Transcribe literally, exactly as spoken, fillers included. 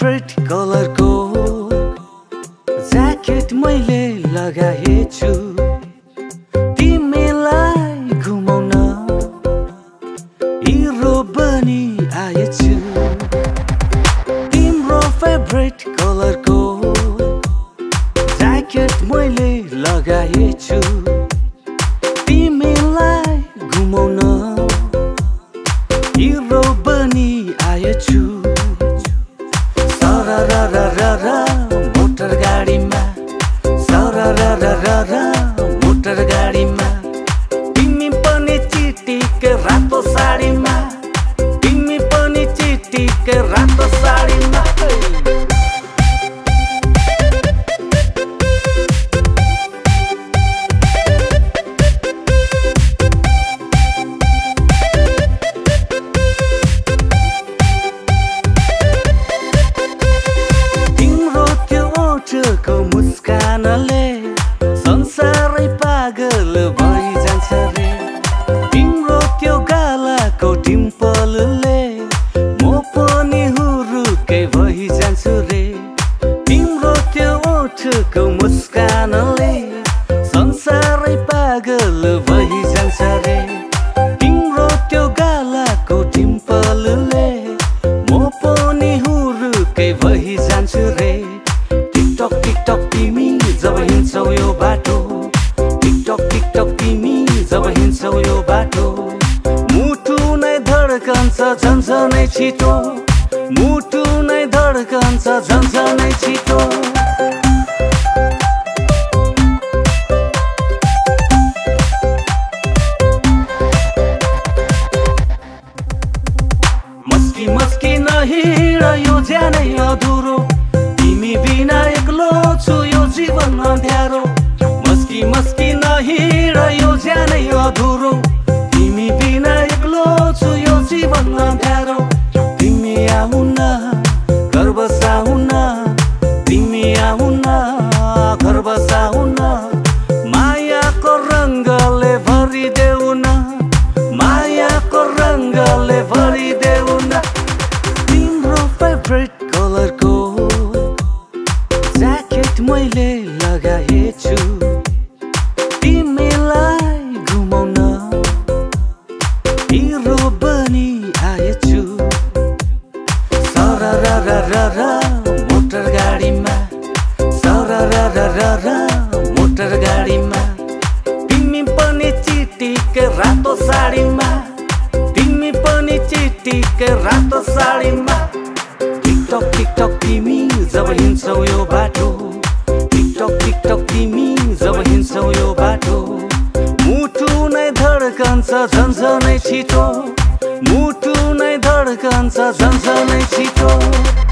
Favourite कलरको jacket मैले लगाएछु तिमीलाई घुमाउन हिरो बनी आएछु। तिम्रो फेभरेट कलरको ज्याकेट मैले लगाएछु तिमीलाई घुमाउन हिरो बनी आएछु। सररररर मोटर गाडीमा सररररर मोटर गाडीमा तिमी पनि चिटिक रातो साडीमा तिमी पनि चिटिक रातो साडीमा। को मुस्कानले संसारै पागल भइजान्छ रे। तिम्रो त्यो गालाको डिम्पलले म पनि हुरुकै भइजान्छु रे। तिम्रो त्यो ओठको मुस्कानले संसारै पागल भइजान्छ रे। तिम्रो त्यो गालाको डिम्पलले म पनि हुरुकै भइजान्छु रे। टिकटक टिकटक तिमी जब हिँड्छौ यो बाटो टिकटक टिकटक तिमी जब हिँड्छौ यो बाटो मुटु नै धड्कन्छ झन्झनै छिटो मुटु नै धड्कन्छ झन्झनै छिटो। मस्की मस्की नहिँड यो ज्यानै अधुरो तिमी बिना एक्लो छु यो जीवन अँध्यारो। मस्की मस्की नहिँड यो ज्यानै अधुरो तिमी बिना एक्लो छु यो जीवन अँध्यारो। तिमी आउन घर बसाउन तिमी आउन घर बसाउन मायाको रङ्गले भरिदेऊ न मायाको रङ्गले भरिदेऊ न। तिम्रो फेभरेट कलरको ज्याकेट मैले लगाएछु तिमीलाई घुमाउन हिरो बनी आएछु। सररररर मोटर गाडीमा सररररर मोटर गाडीमा तिमी पनि चिटिक रातो साडीमा तिमी पनि चिटिक रातो साडीमा। टिकटक टिकटक तिमी जब हिँड्छौ यो बाटो टिकटक टिकटक तिमी जब हिँड्छौ यो बाटो मुटु नै धड्कन्छ झन्झनै छिटो मुटु नै धड्कन्छ झन्झनै छिटो।